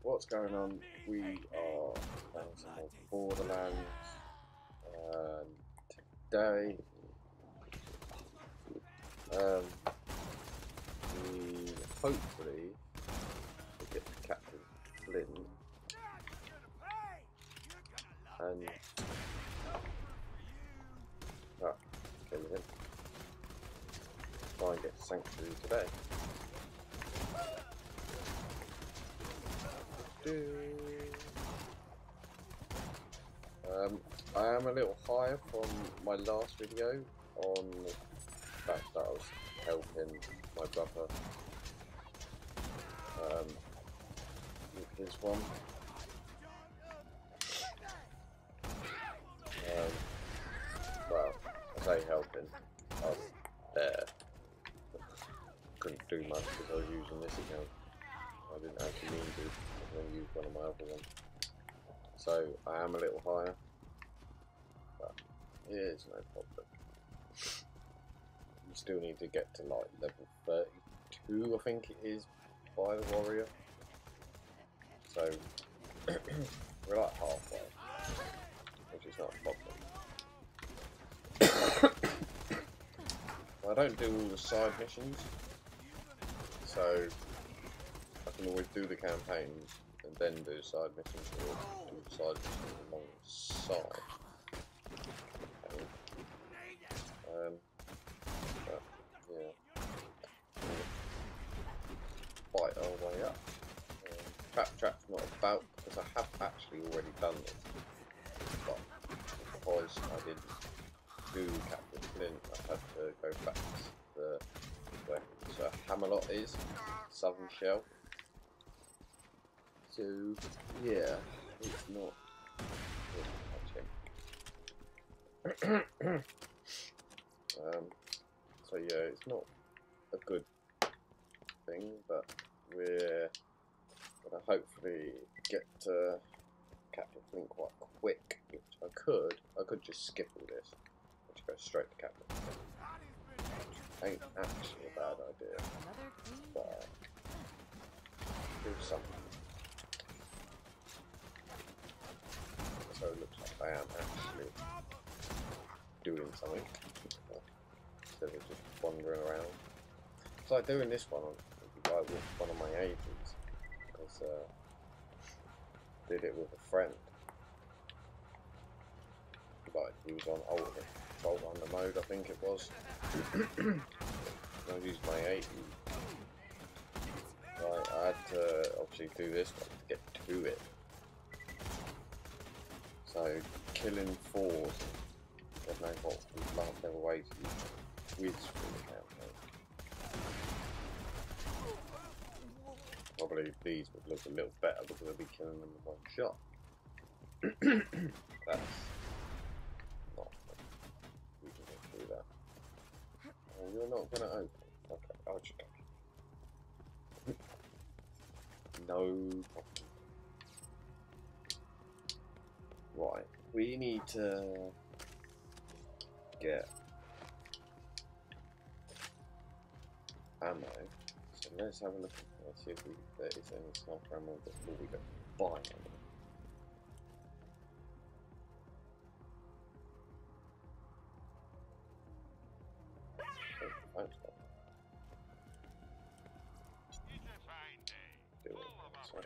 what's going on? We are playing some more Borderlands, and today we hopefully will get to Captain Flint and kill him. Try and get Sanctuary today. I am a little higher from my last video on the fact that I was helping my brother with his one. Well, I say helping, I was there. Couldn't do much because I was using this account. I didn't actually mean to, I was going to use one of my other ones. So I am a little higher, but it is no problem. You still need to get to like level 32, I think it is, by the warrior. So we're like halfway, which is not a problem. I don't do all the side missions, so I can always do the campaigns and then do the side missions, or do the side missions alongside. Okay. But yeah, fight our way up. Trap's not about, because I have actually already done this, but because I didn't do Captain Flint, I had to go back to where Sir Hammerlot is, Southern Shell. So yeah, it's not him. So yeah, it's not a good thing, but we're gonna hopefully get to Captain Flint quite quick, which I could just skip all this, which go straight to Captain Flint. Ain't actually a bad idea, but do something. So it looks like I am actually doing something instead of just wandering around. It's like doing this one like with one of my agents, because did it with a friend. Like he was on Bolt Under mode, I think it was. I used my 80. Right, I had to obviously do this one to get to it. So killing fours, there's no fault. These last level 80 with through the campaign. Probably these would look a little better because I'll be killing them in one shot. That's not. We can get through that. Oh, you're not gonna open. Okay, I'll just go. No problem. Right, we need to get ammo. So let's have a look. Let's see if there is any sniper ammo before we go buy any. Oh, thanks, man. Do it. Sorry.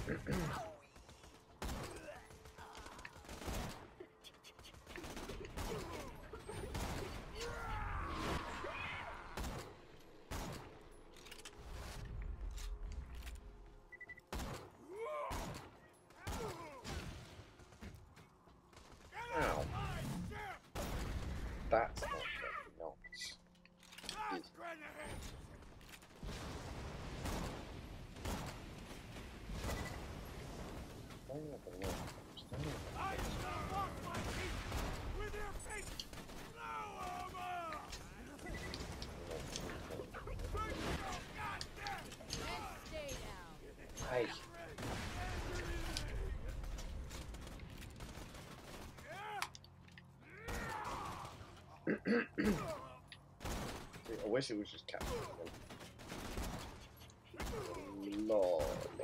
Ow. That's not very nice. Is it? Hey. I wish it was just captured. Lord.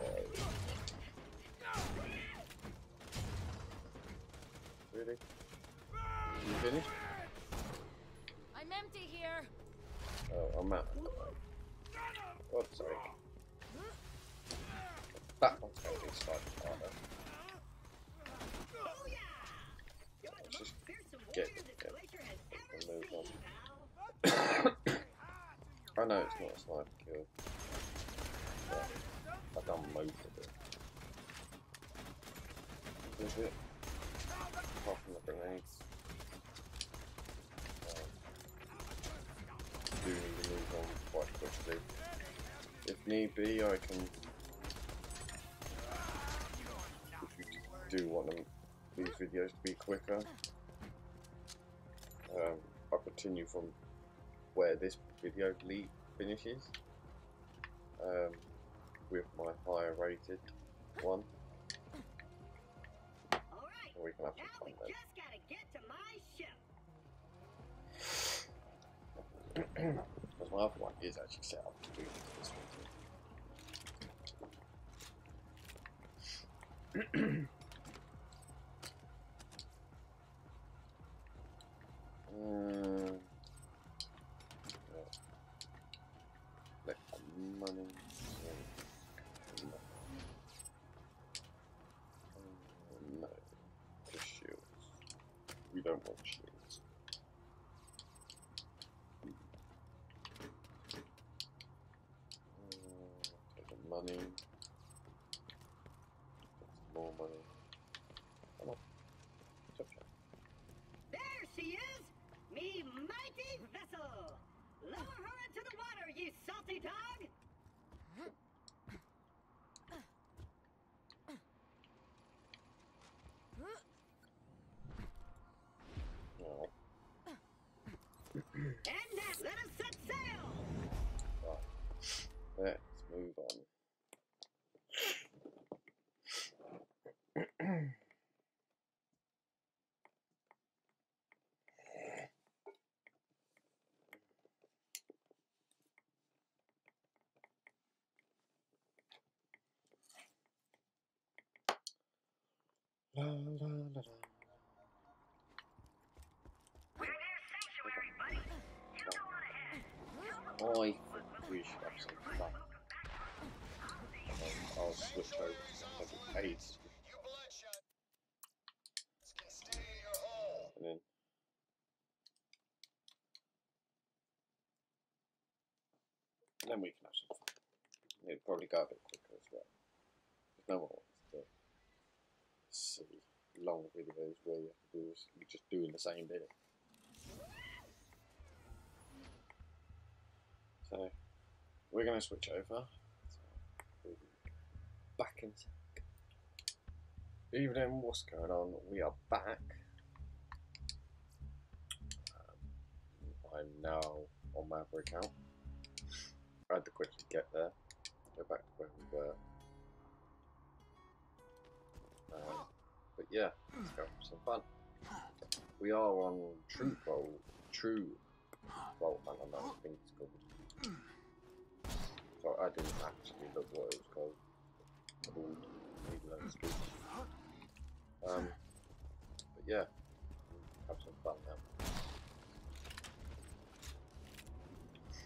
Really? You finished? I'm empty here. Oh, I'm out. Oh, sorry. That one's going to be slightly harder. Let's just get and move on. I know it's not a sniper kill, but I've done most of it. Is it? Apart from the grenades. Do need to move on quite quickly. If need be, I can. If you do want these videos to be quicker, I'll continue from where this video finishes with my higher rated one. And we can have some fun then. Because my other one is actually set up to do this one too. Let the money. No, just shields. We don't want shields. Take the money. Get some more money. Come on. Chop chop. There she is! Me mighty vessel! Lower her into the water, you salty dog! Oh. And now, let us set sail! Right. Let's move on. La, la, la, la. We're near sanctuary, buddy. You go on ahead. I think we should have some fun. I'll switch over to something that aids. And then we can have some fun. It'll probably go a bit quicker as well. Because no one wants to see long videos where you have to do this, you're just doing the same bit. So we're going to switch over. So we'll be back in a sec. Evening, what's going on? We are back. I'm now on my other account. I had to quickly get there. Go back to where we were. But yeah, let's go have some fun. We are on True Vault. I don't know, I think it's called. So I didn't actually look what it was called. Even though it's good. But yeah, have some fun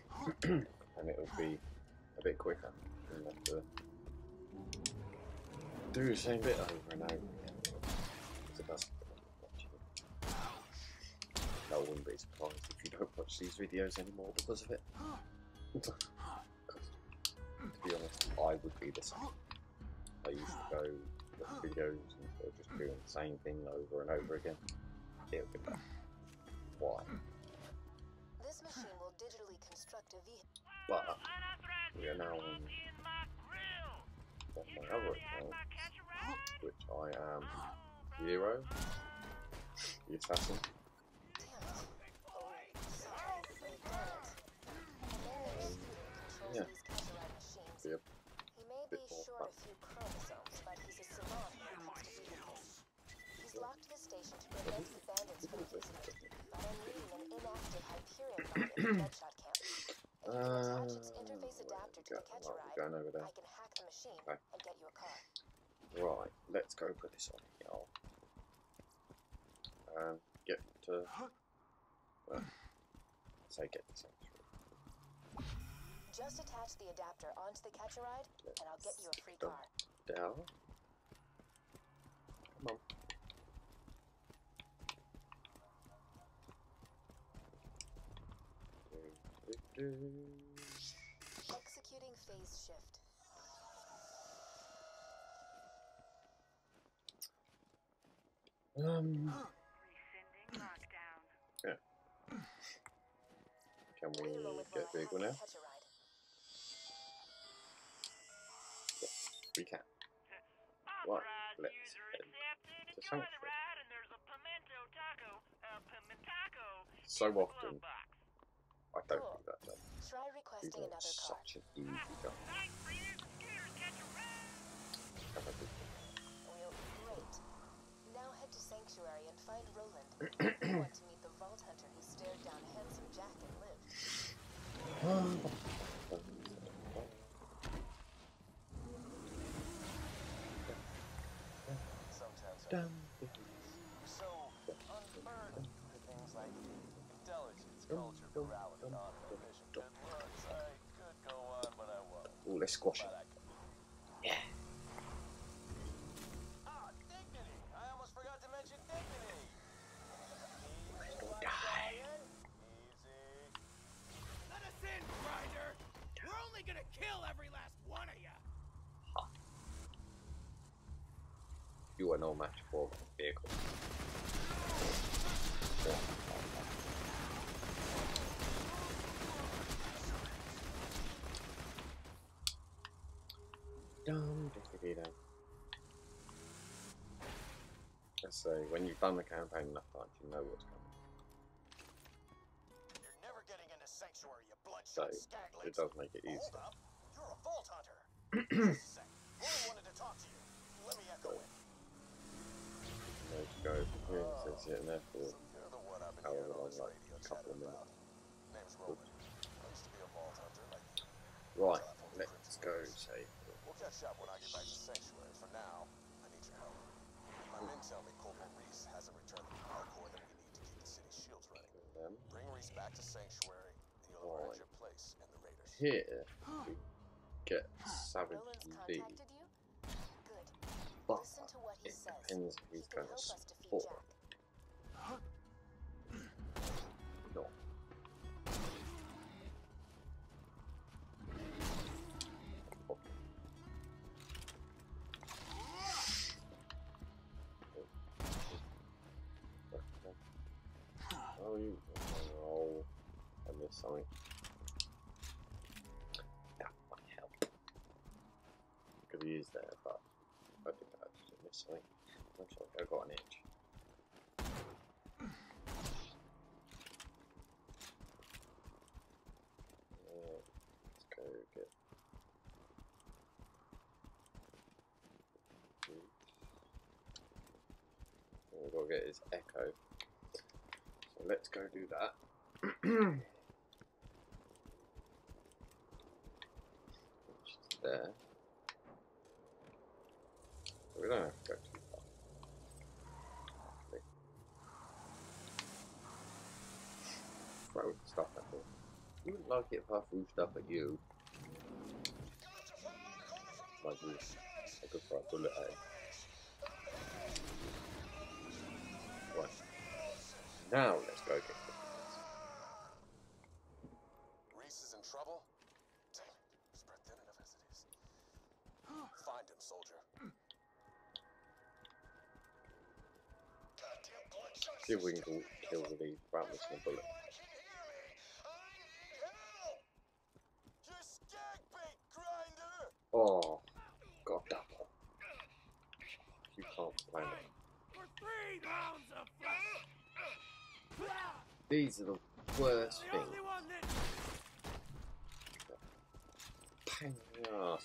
now. And it'll be a bit quicker. do the same bit over and over again. Because it doesn't watching it. I wouldn't be surprised if you don't watch these videos anymore because of it. Because, to be honest, I would be the same. I used to go watch videos and they're just doing the same thing over and over again. It would be like, why? This machine will digitally construct a vehicle. But we are now on my other account, which I am Zero, the assassin. Yeah. Be a He may be bit more short fun. a few chromosomes, but he's a savant when it comes to vehicles. He's locked the station to prevent the bandits from using it, but I'm reading an inactive Hyperion mod in the Bloodshot camp. If you can attach its interface adapter to the Catch a Right, Ride, we're going over there. I can hack the machine Okay. and get you a car. Right, let's go put this on, y'all. Get to. Say get to Sanctuary. Just attach the adapter onto the Catch a Ride, and I'll get you a free car. Down. Come on. Executing phase shift. Rescinding lockdown. Yeah. Can we Wait a moment get while I vehicle hack now? the Catch a Ride. We can. Authorized let's user head accepted. to Enjoy the Sanctuary. ride, and there's a pimento taco, pimentaco So in the often, glove box. I don't Cool. do that though. Try These requesting are another car. such an easy guy. Night breeders and scooters catch a ride. Have a good Well, great. Now head to Sanctuary and find Roland. You want to meet the Vault Hunter who stared down Handsome Jack and lived. Sometimes Dum. so unburdened with things like intelligence, culture, morality, honor, ambition, good looks. I could go on, but I won't. Oh, let's squash it. But I can. Yeah. Ah, dignity! I almost forgot to mention dignity. Easy, Don't like die. Ryan. Easy. Let us in, Grinder! We're only gonna kill every last one of ya! You are no match for my vehicle. Let's say, when you've done the campaign enough times, you know what's coming. You're never getting into Sanctuary, you So, bloodshot skaglegs. it does make it Hold easier. up. You're a Vault Hunter. Just a sec. Only wanted to talk to you. Let me echo it. Let's go from here, so it's sitting there for You're the one I've been however hearing all long, this like radio a couple chatter of about. minutes. Name's Roland. I used to be a Vault Hunter like you. Right, let's go save. We'll catch up when I get back to Sanctuary. For now, I need your help. My men tell me Corporal Reese hasn't returned the power core that we need to keep the city's shields running. Them. Bring Reese back to Sanctuary, and you'll earn your place in the Raiders. Here, we get Savage Roland's V, contacted you? Good. but Listen to what he it says. depends if He he's can going to help us defeat support. Jack. No. Oh, you. Oh, I missed something. That might help. Because he is there, but I think I actually missed something. Looks like I got an itch. Let's go get. We've got to get his echo. So let's go do that. Which is there. We don't have to go too far. Throw stuff at me. You wouldn't like it if I threw stuff at you. Like this. a good for a bullet at him. Right. Now let's go get the Reese is in trouble? Dang it. Spread thin enough as it is. Find him, soldier. see if we can kill these without missing a bullet. Oh, god damn it. You can't play it. For 3 pounds of flesh. These are the worst The things. only one that Pain in the ass.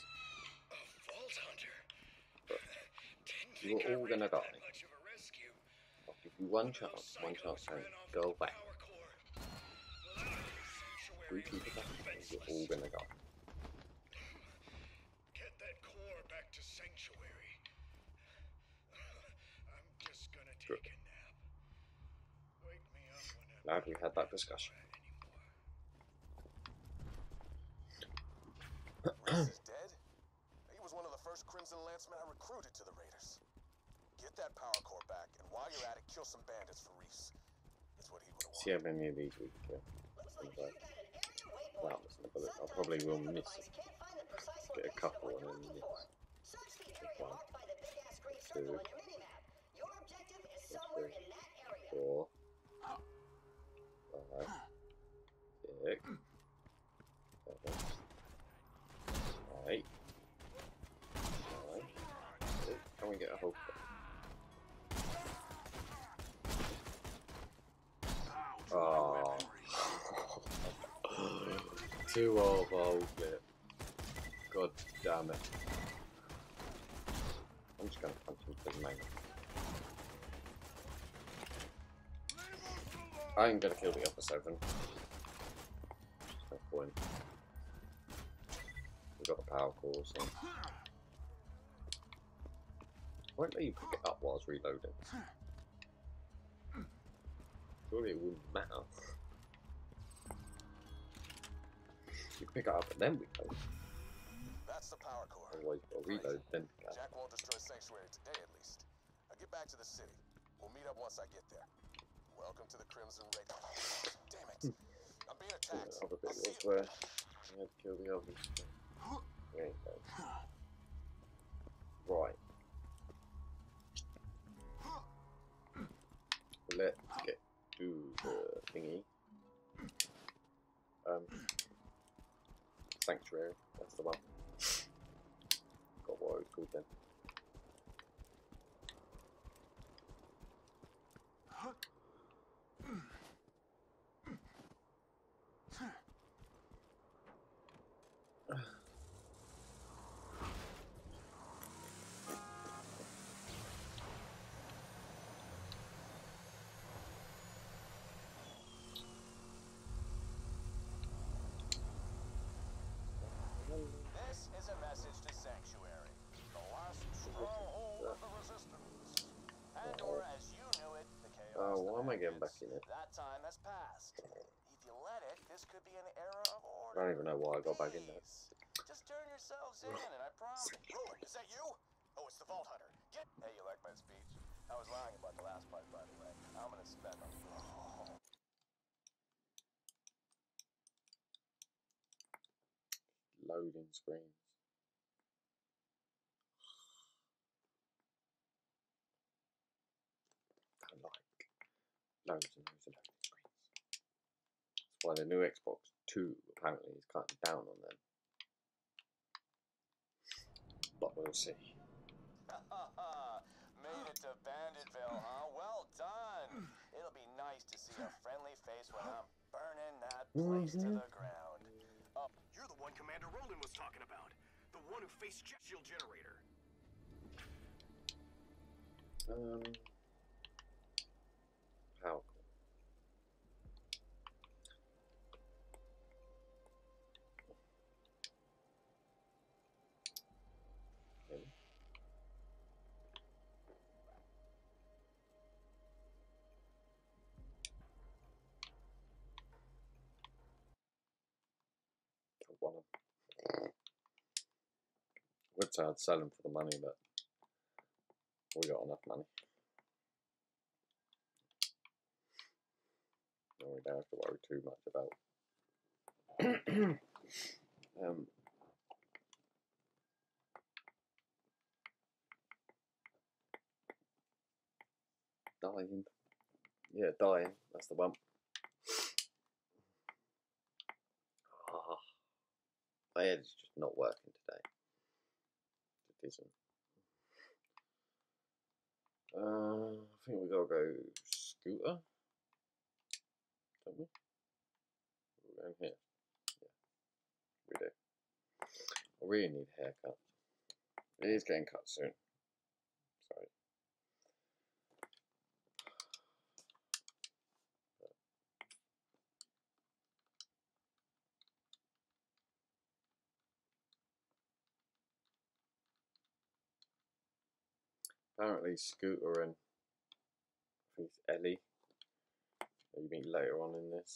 You're all gonna die. I'll give you one chance, and go away. We keep it up, you're all gonna die. Get that core back to Sanctuary. I'm just gonna take a nap. Wake me up whenever. Glad we had that discussion. Reese is dead? He was one of the first Crimson Lancemen I recruited to the Raiders. Get that power core back, and while you're at it, kill some bandits for Reese. That's what he would have See how many of these we can kill. Without missing a bullet. I probably will miss get a couple and then miss. One, 2, 3, 4, 5, 6, 7, 8, 9. Can we get a whole clip? Oh. 2 of whole clip. God damn it. I'm just gonna punch him for the main. I ain't gonna kill the other 7. No point. We got the power core, so. Won't let you pick it up whilst reloading. Surely it wouldn't matter. You pick it up and then we go. That's the power core. Otherwise you've got to reload then pick it up. Jack won't destroy Sanctuary today, at least. I'll get back to the city. We'll meet up once I get there. Welcome to the Crimson Raiders. Damn it. I'm being attacked. The other bit I'll see was you. where you had to kill the others. There you go. Right. Let's get to the thingy. Sanctuary, that's the one. Got what it was called then. This is a message to Sanctuary, the last stronghold of the Resistance. Pandora, as you knew it, the chaos. Oh, why am I getting back bandits, in it? That time has passed. If you let it, this could be an era of I order. don't even know why I got back in there. Peace. Just turn yourselves in, and I promise. Roland, is that you? Oh, it's the Vault Hunter. Get. Hey, you like my speech? I was lying about the last part, by the way. I'm gonna spend a. Oh. Loading screens. I like loads and loads of loading screens. That's why the new Xbox 2 apparently is cutting down on them. But we'll see. Made it to Banditville, huh? Well done. It'll be nice to see a friendly face when I'm burning that place to the ground. You're the one Commander Roland was talking about. The one who faced Jet Shield Generator. How? Okay. would say I'd sell them for the money, but we got enough money. We don't have to worry too much about dying. Yeah, dying. That's the one. Oh, my head is just not working today. It isn't. I think we gotta go scooter. Don't we? We're going here. Yeah, we do. I really need a haircut. It is getting cut soon. Sorry. Apparently, Scooter and I think it's Ellie, that you meet later on in this,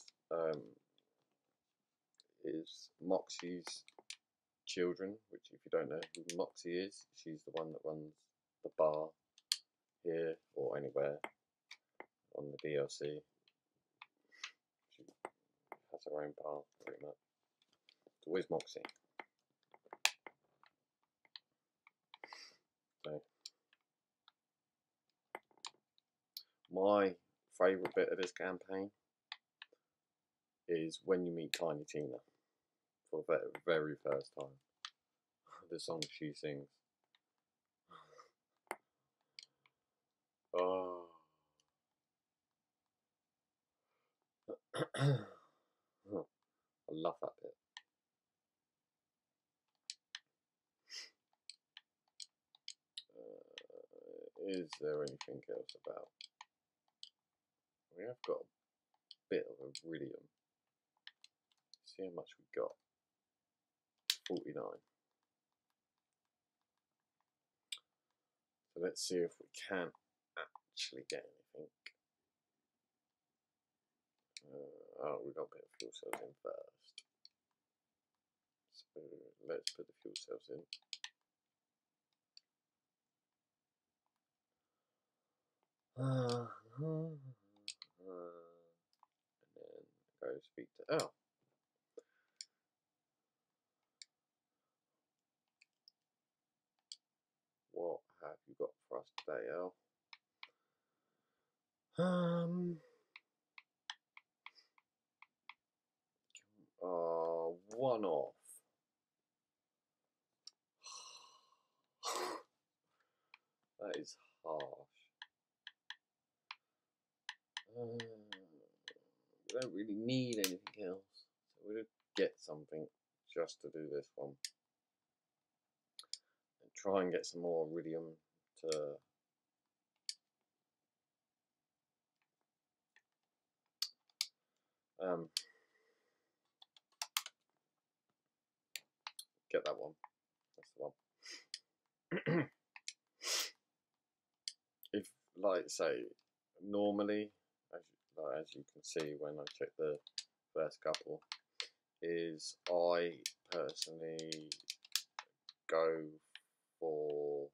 is Moxie's children. Which, if you don't know who Moxie is, she's the one that runs the bar here or anywhere on the DLC. She has her own bar, pretty much. It's always Moxie. So, my favourite bit of this campaign is when you meet Tiny Tina for the very first time. The song she sings. Oh. I love that bit. Is there anything else about? We have got a bit of iridium. See how much we got. 49. So let's see if we can actually get anything. Oh, we got a bit of fuel cells in first. So let's put the fuel cells in. And then go speak to Al. What have you got for us today, Al? One off. That is harsh. We don't really need anything else, so we'll get something just to do this one. And try and get some more iridium to get that one. That's the one. If, like, say, normally, as you can see when I check the first couple, is I personally go for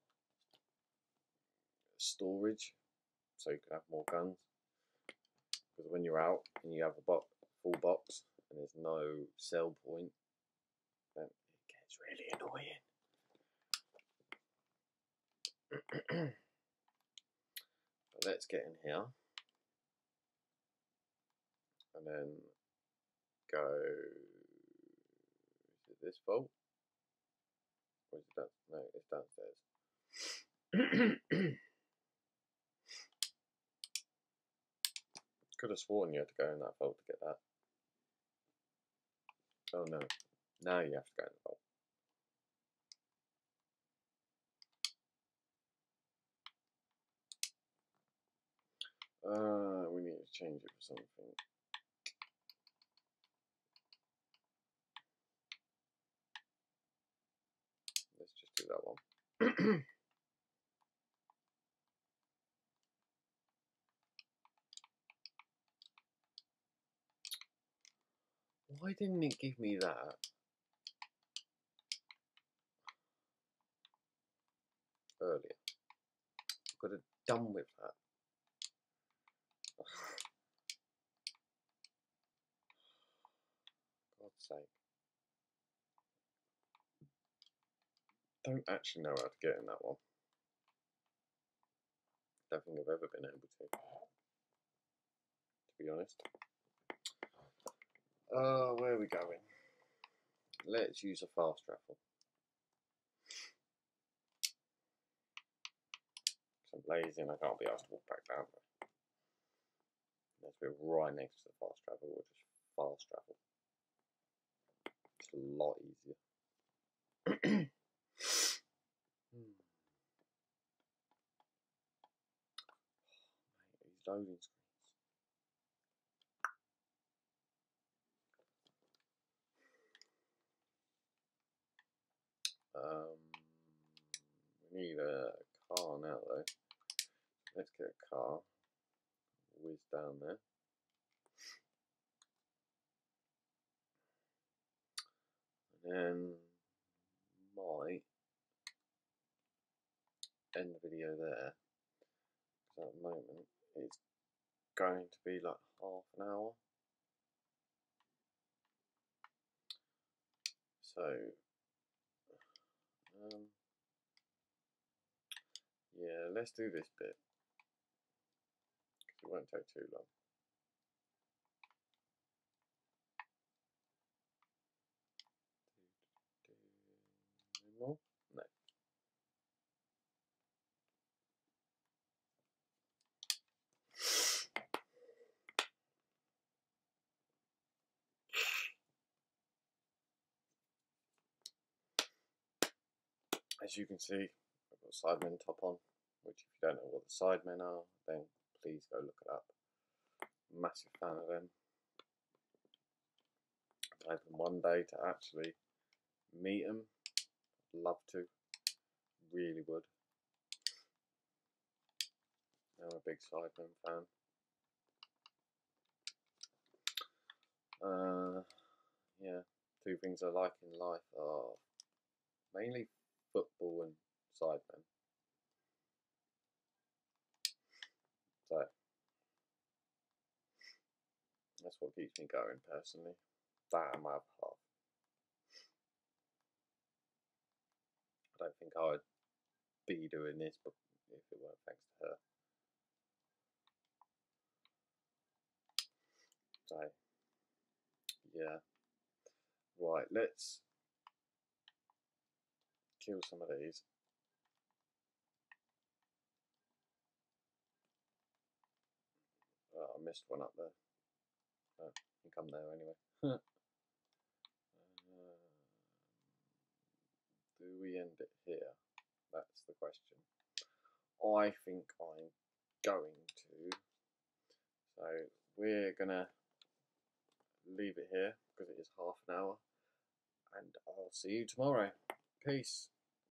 storage, so you can have more guns. Because when you're out and you have a full box and there's no sell point, then it gets really annoying. But let's get in here and then go. Is it this vault? Or is it that? No, it's downstairs. Could have sworn you had to go in that vault to get that. Oh no. Now you have to go in the vault. We need to change it for something. Let's just do that one. Why didn't it give me that? earlier. Could have done with that. God's sake. Don't actually know how to get in that one. Don't think I've ever been able to be honest. Where are we going? Let's use a fast travel. I'm lazy and I can't be asked to walk back down there. Let's be right next to the fast travel, or just fast travel. It's a lot easier. These loading screens. We need a car now though. Let's get a car. Whiz down there. And then might end the video there. Because at the moment it's going to be like half an hour. So yeah, let's do this bit. It won't take too long. No more? No. As you can see, I've got Sidemen top on, which if you don't know what the Sidemen are, then please go look it up. Massive fan of them. I'm hoping one day to actually meet them. I'd love to. Really would. I'm a big Sidemen fan. Yeah, two things I like in life are mainly football and Sidemen. So that's what keeps me going personally. That and my other half. I don't think I would be doing this, but if it weren't thanks to her. So yeah. Right, let's kill some of these. Oh, I missed one up there. Oh, you can come there anyway. Do we end it here? That's the question. I think I'm going to. So we're gonna leave it here because it is half an hour, and I'll see you tomorrow. Peace.